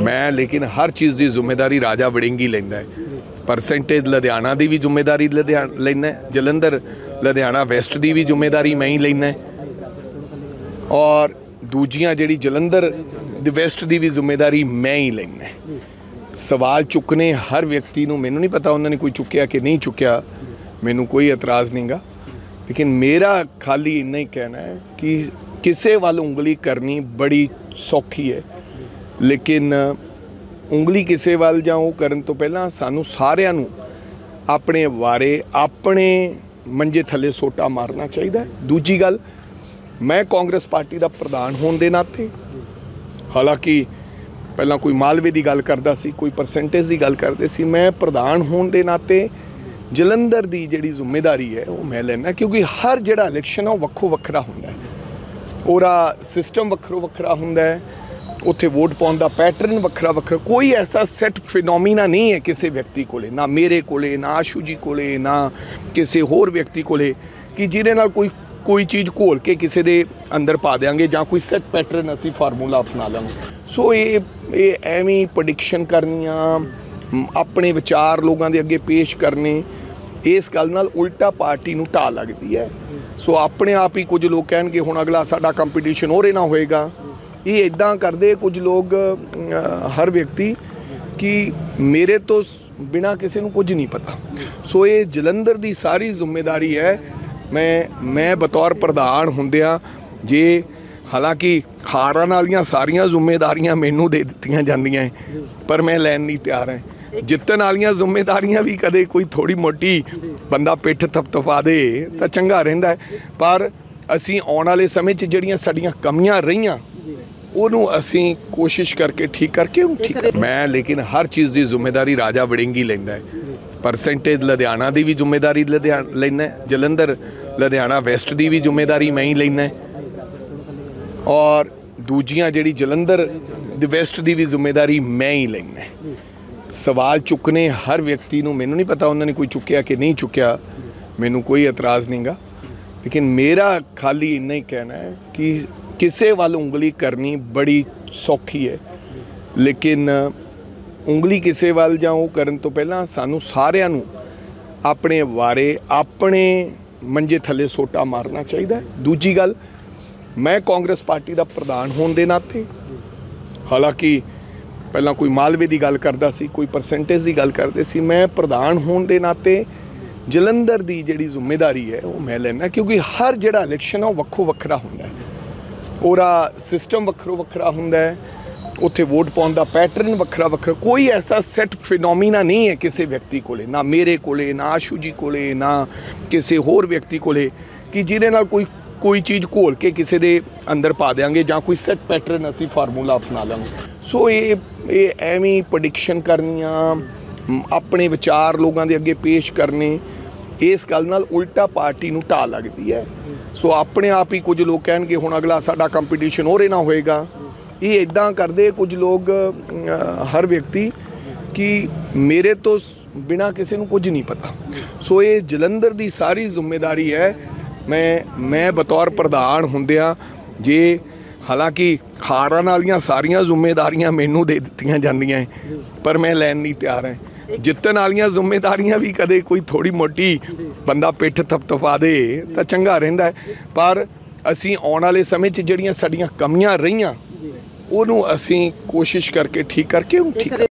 मैं लेकिन हर चीज़ की जिम्मेदारी राजा वड़िंगी लैंदा है। परसेंटेज लुधियाना की भी जिम्मेदारी लैंदा, जलंधर लुधियाना वैस्ट की भी जिम्मेदारी मैं ही लैंदा, और दूजियां जिहड़ी जलंधर वैस्ट की भी जिम्मेदारी मैं ही लैंदा। सवाल चुकने हर व्यक्ति को, मैनू नहीं पता उन्होंने कोई चुक्या कि नहीं चुक्या, मैनू कोई एतराज़ नहीं गा, लेकिन मेरा खाली इन्ना ही कहना है कि किसी वाल उंगली करनी बड़ी सौखी है, लेकिन उंगली किसी वाल जां वो करन तो पहला सानू सारिਆਂ ਨੂੰ अपने बारे अपने मंजे थले सोटा मारना चाहिए। दूजी गल, मैं कांग्रेस पार्टी का प्रधान होने के नाते, हालांकि पहला कोई मालवे की गल करता सी, कोई परसेंटेज की गल करते सी, मैं प्रधान होने के नाते जलंधर की जिहड़ी जिम्मेदारी है वो मैं लैना, क्योंकि हर जिहड़ा इलैक्शन है वो वक्खो वखरा हुंदा है, ओरा सिस्टम वक्रो वखरा हुंदा है, उत्थे वोट पाउण दा पैटर्न वखरा वखरा, कोई ऐसा सैट फिनोमीना नहीं है किसी व्यक्ति कोले, ना मेरे कोले, ना आशू जी कोले, ना किसी होर व्यक्ति कोले, कि जिहदे नाल कोई चीज़ घोल के किसी दे अंदर पा देंगे जां कोई सैट पैटर्न असी फार्मूला अपना लेंगे। सो ये एवें प्रडिक्शन करनियां, अपने विचार लोगों के अगे पेश करने, इस गल नाल उल्टा पार्टी नूं ढा लगती है। सो अपने आप ही कुछ लोग कहेंगे हुण अगला साडा कंपीटीशन हो रहा होएगा, ये इदां करदे कुछ लोग, हर व्यक्ति कि मेरे तो बिना किसी नूं कुछ नहीं पता। सो ये जलंधर की सारी जिम्मेदारी है, मैं बतौर प्रधान हुंदियां जे, हालांकि हारन वालियां सारियां जिम्मेदारियां मैनू दे दित्तियां जांदियां है, पर मैं लैन नहीं तैयार है। जितन वालियां जिम्मेदारियां भी कदे कोई थोड़ी मोटी बंदा पिठ थपथपा दे तो चंगा रहिंदा है, पर असी आने वाले समय च जिहड़ियां साडीआं कमियां रहियां उहनूं असी कोशिश करके ठीक करके ठीक। मैं लेकिन हर चीज़ की जिम्मेदारी राजा वड़िंगी लैंदा है। परसेंटेज लुधियाना की भी जिम्मेदारी लैंदा, जलंधर लुधियाना वैस्ट की भी जिम्मेदारी मैं ही लैंदा, और दूजियां जिहड़ी जलंधर वैस्ट की भी जिम्मेदारी मैं ही लैंदा। सवाल चुकने हर व्यक्ति को, मैनू नहीं पता उन्होंने कोई चुक्या कि नहीं चुक्या, मैनू कोई एतराज़ नहीं गा, लेकिन मेरा खाली इन्ना ही कहना है कि किसी वाल उंगली करनी बड़ी सौखी है, लेकिन उंगली किसी वाल जां वो करन तो पहला सानू सारिਆਂ ਨੂੰ अपने बारे अपने मंजे थले सोटा मारना चाहिए। दूजी गल, मैं कांग्रेस पार्टी का प्रधान होने के नाते, हालांकि पहला कोई मालवे की गल करता सी, कोई परसेंटेज की गल करते सी, मैं प्रधान होने के नाते जलंधर की जिहड़ी जिम्मेदारी है वो मैं लैना, क्योंकि हर जिहड़ा इलैक्शन है वो वक्खो वखरा हुंदा है, ओरा सिस्टम वक्रो वखरा हुंदा है, उत्थे वोट पाउण दा पैटर्न वखरा वखरा, कोई ऐसा सैट फिनोमीना नहीं है किसी व्यक्ति कोले, ना मेरे कोले, ना आशू जी कोले, ना किसी होर व्यक्ति कोले, कि जिहदे नाल कोई चीज़ घोल के किसी दे अंदर पा देंगे जां कोई सैट पैटर्न असी फार्मूला अपना लेंगे। सो ये एवें प्रडिक्शन करनियां, अपने विचार लोगों के अगे पेश करने, इस गल नाल उल्टा पार्टी नूं ढा लगती है। सो अपने आप ही कुछ लोग कहेंगे हुण अगला साडा कंपीटीशन हो रहा होएगा, ये इदां करदे कुछ लोग, हर व्यक्ति कि मेरे तो बिना किसी को कुछ नहीं पता। सो ये जलंधर की सारी जिम्मेदारी है, मैं बतौर प्रधान हुंदियां जे, हालांकि हारन वालियां सारियां जिम्मेदारियां मैनू दे दित्तियां जांदियां है, पर मैं लैन नहीं तैयार है। जितन वालियां जिम्मेदारियां भी कदे कोई थोड़ी मोटी बंदा पिठ थपथपा दे तो चंगा रहिंदा है, पर असी आने वाले समय च जिहड़ियां साडीआं कमियां रहियां उहनूं असी कोशिश करके ठीक।